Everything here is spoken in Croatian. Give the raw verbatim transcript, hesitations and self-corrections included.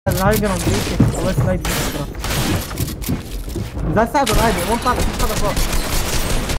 الهايجر بيك الله يسعدك. ده ساعد الهايجر وانت على الصدى فوق.